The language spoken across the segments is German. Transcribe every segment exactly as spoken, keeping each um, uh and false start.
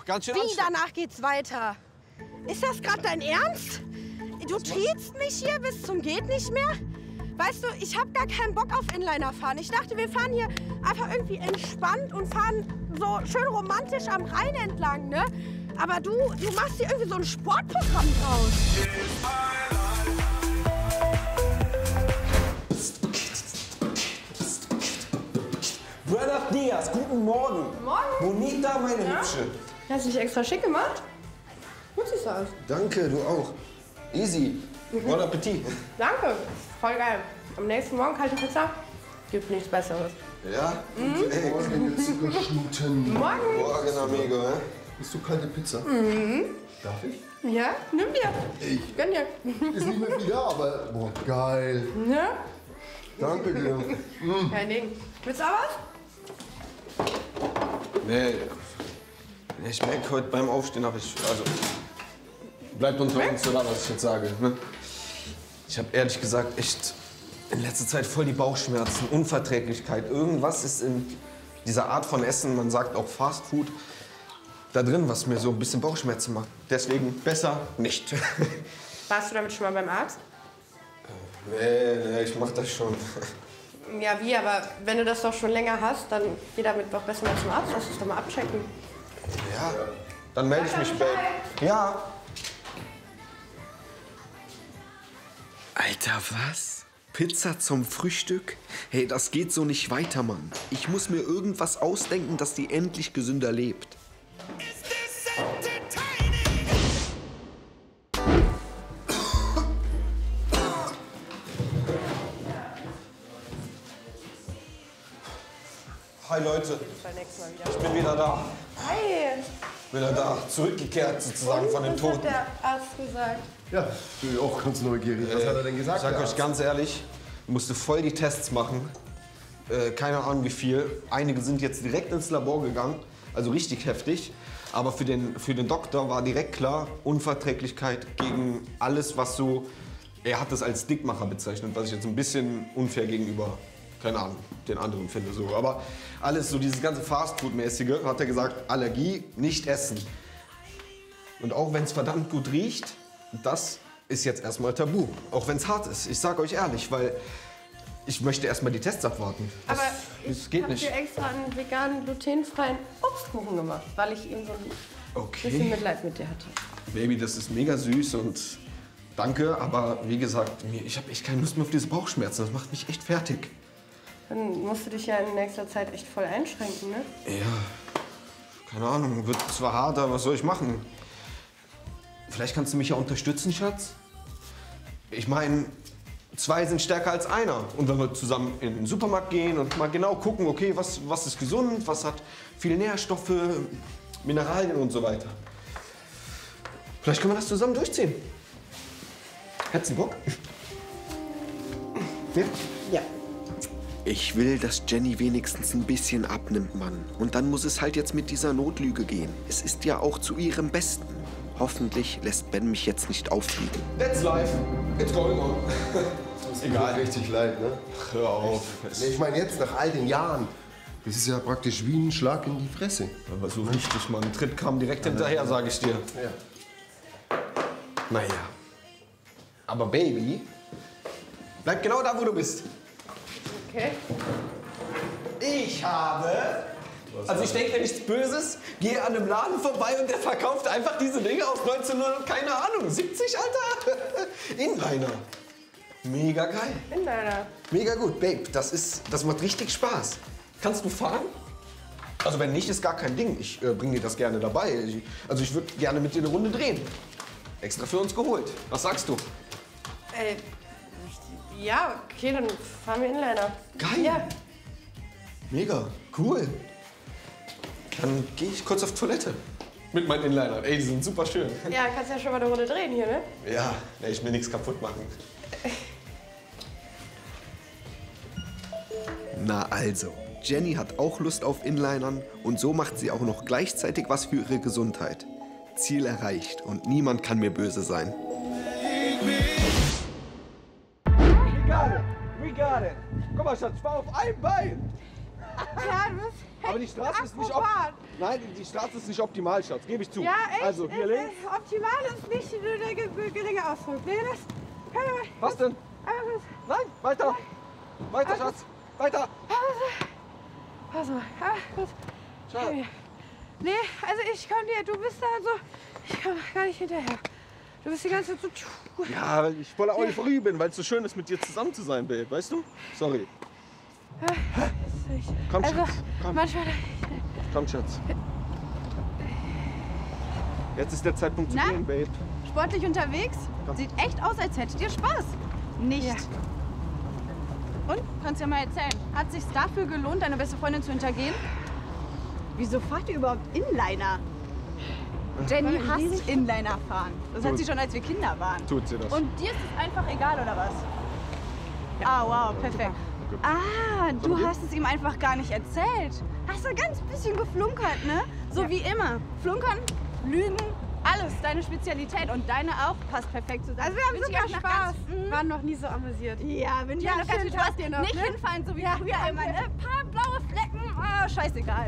ganz schön Wie, danach geht's weiter? Ist das gerade dein Ernst? Du triezt mich hier bis zum geht nicht mehr? Weißt du, ich habe gar keinen Bock auf Inliner fahren. Ich dachte, wir fahren hier einfach irgendwie entspannt und fahren so schön romantisch am Rhein entlang, ne? Aber du, du machst hier irgendwie so ein Sportprogramm draus. Buenos dias, guten Morgen. Morgen. Bonita, meine ja? Hübsche. Hast du dich extra schick gemacht? Gut siehst du aus. Danke, du auch. Easy. Mhm. Bon Appetit. Danke. Voll geil. Am nächsten Morgen kalte Pizza. Gibt nichts Besseres. Ja? Mhm. Hey. Morgen jetzt geschnitten. Morgen. Morgen, amigo, hä? Bist du kalte Pizza? Mhm. Darf ich? Ja, nimm dir. Ich. Gönn dir. Ist nicht mehr viel da, aber boah, geil. Ne? Danke dir. Mhm. Kein Ding. Willst du auch was? Nee. Ich merke heute beim Aufstehen, habe ich. Also. Bleibt unter uns, oder was ich jetzt sage. Ne? Ich habe ehrlich gesagt echt in letzter Zeit voll die Bauchschmerzen, Unverträglichkeit. Irgendwas ist in dieser Art von Essen, man sagt auch Fast Food, da drin, was mir so ein bisschen Bauchschmerzen macht. Deswegen besser nicht. Warst du damit schon mal beim Arzt? Nee, nee, ich mach das schon. Ja, wie? Aber wenn du das doch schon länger hast, dann geh damit doch besser mal zum Arzt. Lass uns doch mal abchecken. Ja, dann melde ich mich, Babe. Ja. Alter, was? Pizza zum Frühstück? Hey, das geht so nicht weiter, Mann. Ich muss mir irgendwas ausdenken, dass die endlich gesünder lebt. Hi Leute, ich bin wieder da. Hi. Wieder da, zurückgekehrt sozusagen von den Toten. Was hat der Arzt gesagt? Ja, ich bin auch ganz neugierig. Was Äh, hat er denn gesagt? Ich sag der euch Arzt? ganz ehrlich, musste voll die Tests machen. Äh, keine Ahnung wie viel. Einige sind jetzt direkt ins Labor gegangen, also richtig heftig. Aber für den, für den Doktor war direkt klar, Unverträglichkeit gegen alles, was so... Er hat das als Dickmacher bezeichnet, was ich jetzt ein bisschen unfair gegenüber, keine Ahnung, den anderen finde. So. Aber alles so, dieses ganze Fastfood-mäßige, hat er gesagt, Allergie, nicht essen. Und auch wenn es verdammt gut riecht, das ist jetzt erstmal tabu. Auch wenn es hart ist. Ich sag euch ehrlich, weil ich möchte erstmal die Tests abwarten. Das, Aber das ich geht habe nicht. dir extra einen veganen, glutenfreien Obstkuchen gemacht, weil ich eben so ein Okay. bisschen Mitleid mit dir hatte. Baby, das ist mega süß und danke, aber wie gesagt, mir- ich habe echt keine Lust mehr auf diese Bauchschmerzen. Das macht mich echt fertig. Dann musst du dich ja in nächster Zeit echt voll einschränken, ne? Ja, keine Ahnung, wird zwar hart, aber was soll ich machen? Vielleicht kannst du mich ja unterstützen, Schatz? Ich meine, zwei sind stärker als einer. Und wenn wir zusammen in den Supermarkt gehen und mal genau gucken, okay, was, was ist gesund, was hat viele Nährstoffe, Mineralien und so weiter. Vielleicht können wir das zusammen durchziehen. Hättest du Bock? Ja? Ja. Ich will, dass Jenny wenigstens ein bisschen abnimmt, Mann. Und dann muss es halt jetzt mit dieser Notlüge gehen. Es ist ja auch zu ihrem Besten. Hoffentlich lässt Ben mich jetzt nicht auffliegen. That's life. It's going on. Ist egal. Richtig leid, ne? Hör auf. Nee, ich meine jetzt, nach all den Jahren. Das ist ja praktisch wie ein Schlag in die Fresse. Aber so richtig, Mann. Ein Tritt kam direkt hinterher, sage ich dir. Ja. Naja. Aber Baby, bleib genau da, wo du bist. Okay. Ich habe... Also ich denke mir nichts Böses, gehe an einem Laden vorbei und der verkauft einfach diese Dinge auf neunzehnhundert, keine Ahnung, siebzig, Alter. Inliner. Mega geil. Inliner. Mega gut, Babe, das, ist, das macht richtig Spaß. Kannst du fahren? Also wenn nicht, ist gar kein Ding. Ich äh, bringe dir das gerne dabei. Ich, also ich würde gerne mit dir eine Runde drehen. Extra für uns geholt. Was sagst du? Äh, ja, okay, dann fahren wir Inliner. Geil. Ja. Mega, cool. Dann gehe ich kurz auf Toilette. Mit meinen Inlinern. Ey, die sind super schön. Ja, kannst ja schon mal eine Runde drehen hier, ne? Ja, nee, ich will nichts kaputt machen. Na also, Jenny hat auch Lust auf Inlinern und so macht sie auch noch gleichzeitig was für ihre Gesundheit. Ziel erreicht und niemand kann mir böse sein. We got it, we got it. Guck mal, Schatz, ich war auf einem Bein. Ja, du bist Aber die Straße ist nicht op Akrobat. Nein, die Straße ist nicht optimal, Schatz. Gebe ich zu. Ja, echt? Also, hier ist, links. äh, Optimal ist nicht nur der ge- geringe Ausdruck. Nee, das können wir mal. Was denn? Einmal kurz. Nein, weiter. Weiter, Schatz. Weiter. Pass mal. Ah, kurz. Schatz. Nee, also ich komm dir, du bist da so. Ich komm gar nicht hinterher. Du bist die ganze Zeit so. Ja, weil ich voller Euphorie bin, weil es so schön ist, mit dir zusammen zu sein, Babe. Weißt du? Sorry. Komm, Also, Schatz. Komm, manchmal. komm, Schatz. Jetzt ist der Zeitpunkt zu Na? gehen, Babe. Sportlich unterwegs? Sieht echt aus, als hättet ihr Spaß. Nicht. Ja. Und? Kannst ja mal erzählen. Hat sich's dafür gelohnt, deine beste Freundin zu hintergehen? Wieso fahrt ihr überhaupt Inliner? Jenny hasst Inliner fahren. Das hat Tut. sie schon, als wir Kinder waren. Tut sie das. Und dir ist es einfach egal, oder was? Ah, wow, perfekt. Ah, du hast es ihm einfach gar nicht erzählt. Hast du ganz bisschen geflunkert, ne? So wie immer. Flunkern, Lügen, alles deine Spezialität. Und deine auch passt perfekt zusammen. Also wir haben Wünsch ich super euch noch Spaß. Ganz, Waren noch nie so amüsiert. ja, wenn Ja, ja, noch ganz schönen viel Spaß Tag dir noch, Nicht ne? hinfallen, so wie Ja, früher danke. immer. Ne? Paar blaue Flecken, ah, scheißegal.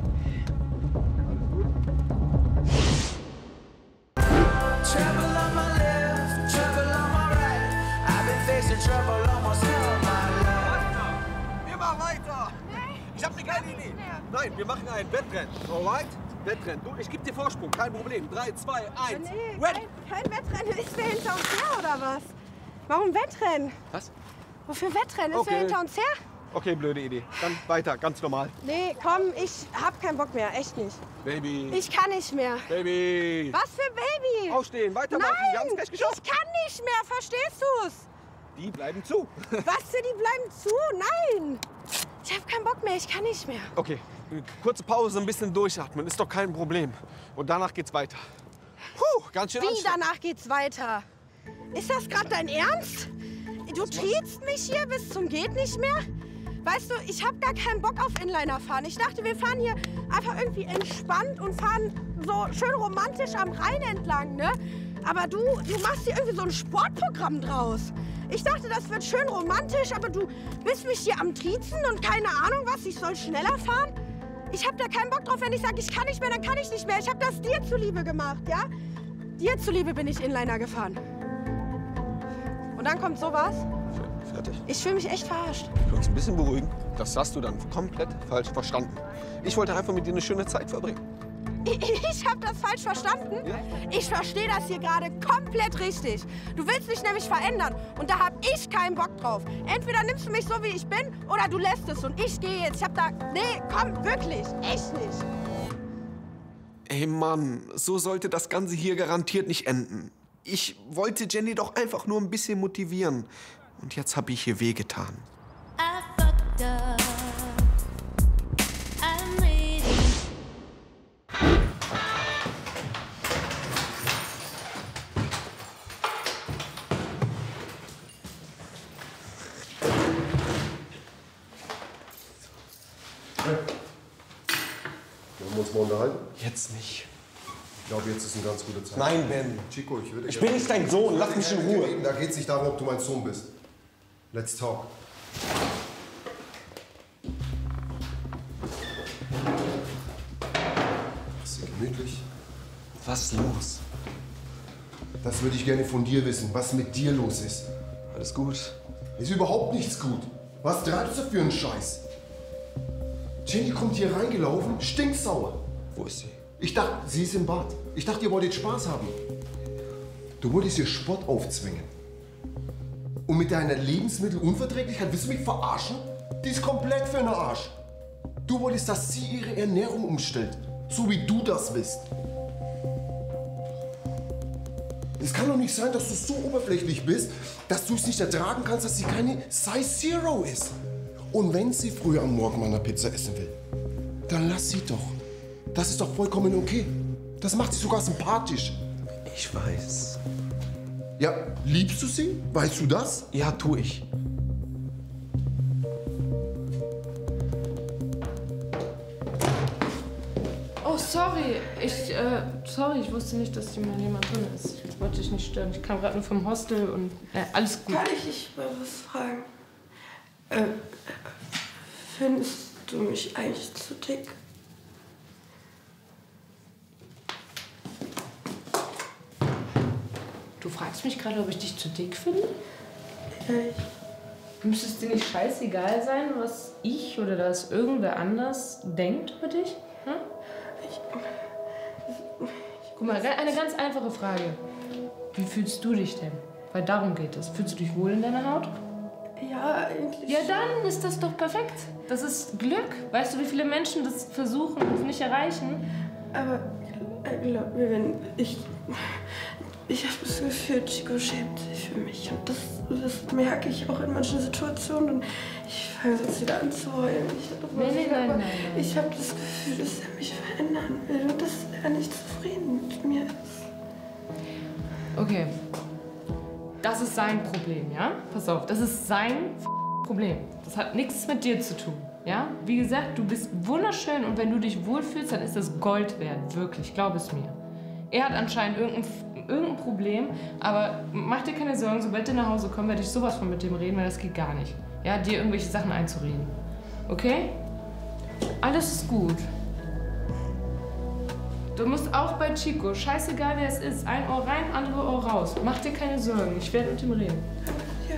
Trouble on my left, trouble on my right. I've been facing trouble almost all my life. Immer weiter! Ich habe eine geile Idee. Nein, wir machen ein Wettrennen. Alright? Wettrennen. Du, ich gebe dir Vorsprung, kein Problem. Drei, zwei, eins. Nee, Red! kein, kein Wettrennen. Ist wer hinter uns her oder was? Warum Wettrennen? Was? Wofür Wettrennen? Ist Okay. wer hinter uns her? Okay, blöde Idee. Dann weiter, ganz normal. Nee, komm, ich hab keinen Bock mehr. Echt nicht. Baby. Ich kann nicht mehr. Baby. Was für Baby? Aufstehen, weitermachen. Wir haben es Nein, gleich geschafft. ich kann nicht mehr. Verstehst du's? Die bleiben zu. Was für die bleiben zu? Nein. Ich hab keinen Bock mehr. Ich kann nicht mehr. Okay, kurze Pause, ein bisschen durchatmen. Ist doch kein Problem. Und danach geht's weiter. Puh, ganz schön Wie anstrengend. danach geht's weiter? Ist das gerade dein Ernst? Du triezt mich hier bis zum geht nicht mehr? Weißt du, ich habe gar keinen Bock auf Inliner fahren. Ich dachte, wir fahren hier einfach irgendwie entspannt und fahren so schön romantisch am Rhein entlang, ne? Aber du, du machst hier irgendwie so ein Sportprogramm draus. Ich dachte, das wird schön romantisch, aber du bist mich hier am Triezen und keine Ahnung was, ich soll schneller fahren? Ich habe da keinen Bock drauf, wenn ich sage, ich kann nicht mehr, dann kann ich nicht mehr. Ich habe das dir zuliebe gemacht, ja? Dir zuliebe bin ich Inliner gefahren. Und dann kommt sowas. Fertig. Ich fühle mich echt verarscht. Wir können uns ein bisschen beruhigen. Das hast du dann komplett falsch verstanden. Ich wollte einfach mit dir eine schöne Zeit verbringen. Ich habe das falsch verstanden? Ja. Ich verstehe das hier gerade komplett richtig. Du willst mich nämlich verändern und da habe ich keinen Bock drauf. Entweder nimmst du mich so, wie ich bin, oder du lässt es und ich gehe jetzt. Ich habe da... Nee, komm, wirklich, echt nicht. Ey Mann, so sollte das Ganze hier garantiert nicht enden. Ich wollte Jenny doch einfach nur ein bisschen motivieren. Und jetzt habe ich ihr wehgetan. I fucked up. I made it. Wollen wir uns mal unterhalten? Jetzt nicht. Ich glaube, jetzt ist ein ganz guter Zeit. Nein, Ben. Chico, ich würde Ich bin nicht dein Sohn. Lass mich in Ruhe. Da geht es nicht darum, ob du mein Sohn bist. Let's talk. Ist hier gemütlich? Was ist los? Das würde ich gerne von dir wissen, was mit dir los ist. Alles gut. Ist überhaupt nichts gut. Was treibst du für einen Scheiß? Jenny kommt hier reingelaufen, stinksauer. Wo ist sie? Ich dachte, sie ist im Bad. Ich dachte, ihr wolltet Spaß haben. Du wolltest ihr Sport aufzwingen. Und mit deiner Lebensmittelunverträglichkeit willst du mich verarschen? Die ist komplett für den Arsch. Du wolltest, dass sie ihre Ernährung umstellt. So wie du das willst. Es kann doch nicht sein, dass du so oberflächlich bist, dass du es nicht ertragen kannst, dass sie keine Size Zero ist. Und wenn sie früher am Morgen mal eine Pizza essen will, dann lass sie doch. Das ist doch vollkommen okay. Das macht sie sogar sympathisch. Ich weiß. Ja, liebst du sie? Weißt du das? Ja, tu ich. Oh, sorry. Ich, äh, sorry, ich wusste nicht, dass hier mal jemand drin ist. Ich wollte dich nicht stören. Ich kam gerade nur vom Hostel und äh, alles gut. Kann ich dich mal was fragen? Äh, findest du mich eigentlich zu dick? Du fragst mich gerade, ob ich dich zu dick finde? Ja, ich... Müsste es dir nicht scheißegal sein, was ich oder das irgendwer anders denkt über dich? Hm? ich... Guck mal, eine ganz einfache Frage. Wie fühlst du dich denn? Weil darum geht es. Fühlst du dich wohl in deiner Haut? Ja, eigentlich... Ja, dann ist das doch perfekt. Das ist Glück. Weißt du, wie viele Menschen das versuchen und es nicht erreichen? Aber glaub mir, wenn ich... Ich habe das Gefühl, Chico schämt sich für mich. Und das, das merke ich auch in manchen Situationen. Und ich fange sonst wieder an zu heulen. Ich, nee, nee, nein, nein, nein. Ich habe das Gefühl, dass er mich verändern will und dass er nicht zufrieden mit mir ist. Okay. Das ist sein Problem, ja? Pass auf, das ist sein Problem. Das hat nichts mit dir zu tun, ja? Wie gesagt, du bist wunderschön und wenn du dich wohlfühlst, dann ist das Gold wert. Wirklich, glaub es mir. Er hat anscheinend irgendein, irgendein Problem, aber mach dir keine Sorgen, sobald wir nach Hause kommen, werde ich sowas von mit dem reden, weil das geht gar nicht. Ja, dir irgendwelche Sachen einzureden. Okay? Alles ist gut. Du musst auch bei Chico, scheißegal wer es ist, ein Ohr rein, andere Ohr raus. Mach dir keine Sorgen, ich werde mit ihm reden. Ja.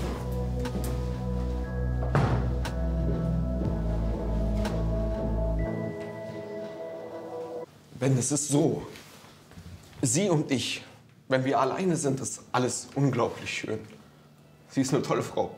Ben, es ist so. Sie und ich, wenn wir alleine sind, ist alles unglaublich schön. Sie ist eine tolle Frau.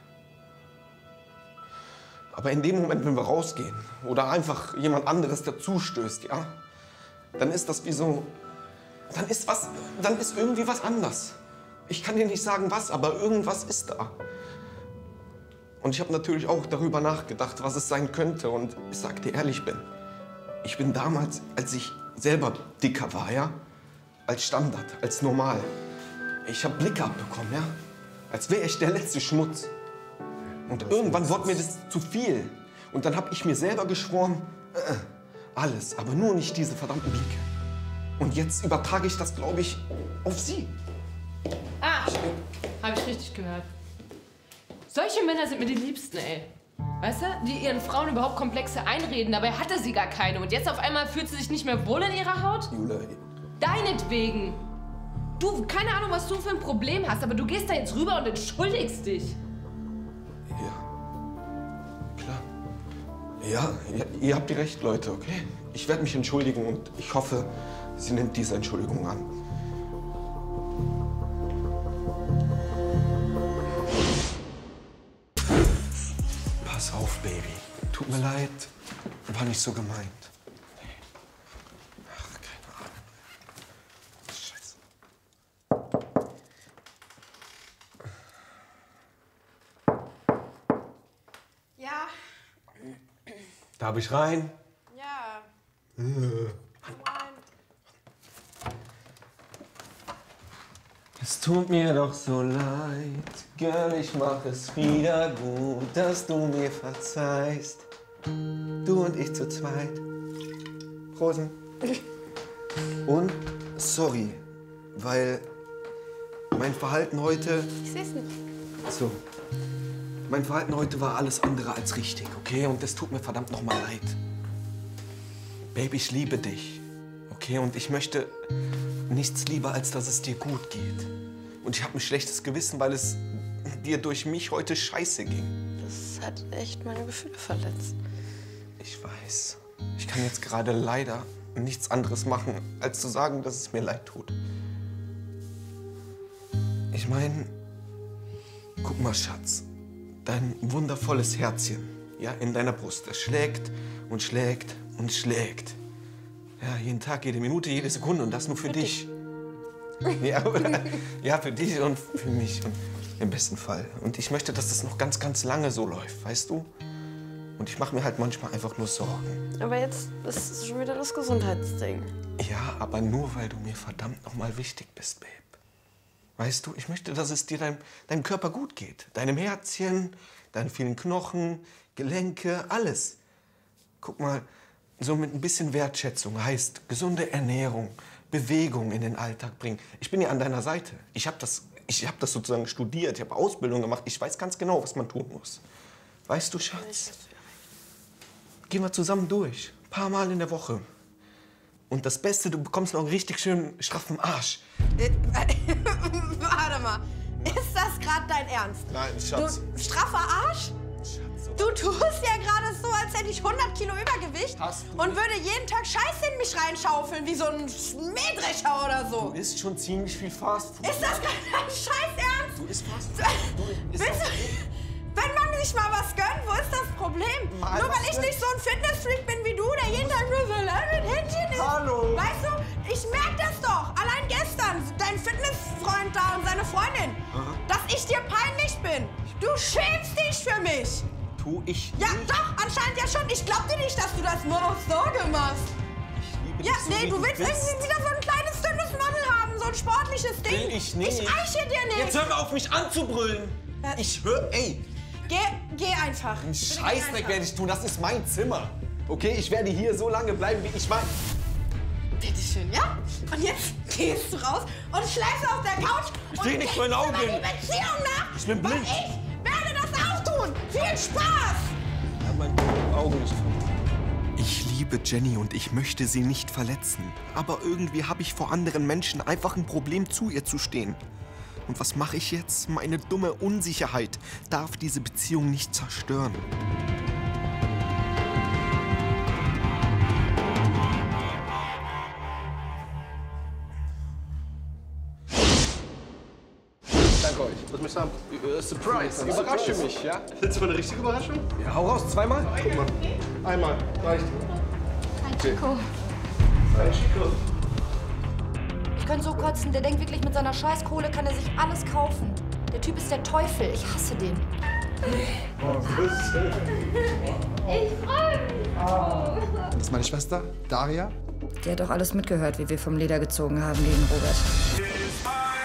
Aber in dem Moment, wenn wir rausgehen oder einfach jemand anderes dazustößt, ja, dann ist das wie so, dann ist was, dann ist irgendwie was anders. Ich kann dir nicht sagen was, aber irgendwas ist da. Und ich habe natürlich auch darüber nachgedacht, was es sein könnte. Und ich sag dir ehrlich, Ben, ich bin damals, als ich selber dicker war, ja, als Standard, als normal. Ich habe Blicke abbekommen, ja, als wäre ich der letzte Schmutz. Und irgendwann wurde mir das zu viel. Und dann habe ich mir selber geschworen, äh, alles, aber nur nicht diese verdammten Blicke. Und jetzt übertrage ich das, glaube ich, auf sie. Ah, habe ich richtig gehört. Solche Männer sind mir die Liebsten, ey. Weißt du, die ihren Frauen überhaupt Komplexe einreden, dabei hatte sie gar keine. Und jetzt auf einmal fühlt sie sich nicht mehr wohl in ihrer Haut? Jule. Deinetwegen. Du, keine Ahnung, was du für ein Problem hast, aber du gehst da jetzt rüber und entschuldigst dich. Ja, klar. Ja, ihr, ihr habt recht, Leute, okay? Ich werde mich entschuldigen und ich hoffe, sie nimmt diese Entschuldigung an. Pass auf, Baby. Tut mir leid, war nicht so gemeint. Ach, keine Ahnung. Scheiße. Ja, Darf ich rein? ja. Äh. Nein. Es tut mir doch so leid, Girl, ich mach es wieder gut, dass du mir verzeihst. Du und ich zu zweit. Rosen. Und sorry, weil mein Verhalten heute... Ich seh's nicht. So. Mein Verhalten heute war alles andere als richtig, okay? Und es tut mir verdammt noch mal leid. Baby, ich liebe dich, okay? Und ich möchte nichts lieber, als dass es dir gut geht. Und ich habe ein schlechtes Gewissen, weil es dir durch mich heute scheiße ging. Das hat echt meine Gefühle verletzt. Ich weiß. Ich kann jetzt gerade leider nichts anderes machen, als zu sagen, dass es mir leid tut. Ich meine, guck mal, Schatz. Dein wundervolles Herzchen, ja, in deiner Brust. Es schlägt und schlägt und schlägt. Ja, jeden Tag, jede Minute, jede Sekunde und das nur für, für dich. dich. Ja, oder? Ja, für dich und für mich und im besten Fall. Und ich möchte, dass das noch ganz, ganz lange so läuft, weißt du? Und ich mache mir halt manchmal einfach nur Sorgen. Aber jetzt ist es schon wieder das Gesundheitsding. Ja, aber nur, weil du mir verdammt noch mal wichtig bist, Babe. Weißt du, ich möchte, dass es dir deinem, deinem Körper gut geht. Deinem Herzchen, deinen vielen Knochen, Gelenke, alles. Guck mal, so mit ein bisschen Wertschätzung heißt gesunde Ernährung, Bewegung in den Alltag bringen. Ich bin ja an deiner Seite. Ich habe das, ich hab das sozusagen studiert, ich habe Ausbildung gemacht. Ich weiß ganz genau, was man tun muss. Weißt du, Schatz? gehen wir zusammen durch. Ein paar Mal in der Woche. Und das Beste, du bekommst noch einen richtig schönen straffen Arsch. Äh, warte mal. Ist das gerade dein Ernst? Nein, Schatz. Du straffer Arsch? Du tust ja gerade so, als hätte ich hundert Kilo Übergewicht und würde jeden Tag Scheiße in mich reinschaufeln, wie so ein Mähdrescher oder so. Du isst schon ziemlich viel Fast Food. Ist das gerade dein Scheiß Ernst? Du isst Fast Food. Du isst Willst du, wenn man sich mal was gönnt, wo ist das Problem? Mal nur was weil ich gönnt. nicht so ein Fitnessfreak bin wie du, der jeden Tag nur so mit Händchen isst. Hallo. Weißt du, ich merke das doch. Allein gestern, dein Fitnessfreund da und seine Freundin, Aha. dass ich dir peinlich bin. Du schämst dich für mich. Tu ich Ja, nicht. doch, anscheinend ja schon. Ich glaub dir nicht, dass du das nur aus Sorge machst. Ich liebe Ja, dich so, nee, wie du willst bist. irgendwie wieder so ein kleines, dünnes Model haben, so ein sportliches Ding. Will ich nicht. Ich eiche dir nicht. Jetzt hör mal auf, mich anzubrüllen. Ja. Ich hör, ey, Geh, geh einfach. einen Bitte geh Scheißdreck einfach. werde ich tun. Das ist mein Zimmer. Okay, ich werde hier so lange bleiben, wie ich mein. Bitteschön, ja? Und jetzt gehst du raus und schläfst auf der Couch. Ich und seh nicht vor den denkst Augen. über die Beziehung nach. Ich bin blind. Und ich werde das auch tun. Viel Spaß. Ich hab meine Augen nicht vor. Ich liebe Jenny und ich möchte sie nicht verletzen. Aber irgendwie habe ich vor anderen Menschen einfach ein Problem, zu ihr zu stehen. Und was mache ich jetzt? Meine dumme Unsicherheit darf diese Beziehung nicht zerstören. Danke euch. Was möchtest du haben? Äh, Surprise. Überrasche mich, ja? Jetzt mal eine richtige Überraschung? Ja, hau raus. Zweimal? Guck mal. Einmal. Reicht. Hi, Chico. Hi, Chico. Ich könnte so kotzen. Der denkt wirklich, mit seiner Scheißkohle kann er sich alles kaufen. Der Typ ist der Teufel. Ich hasse den. Ich freue mich. Das ist meine Schwester, Daria. Der hat doch alles mitgehört, wie wir vom Leder gezogen haben gegen Robert.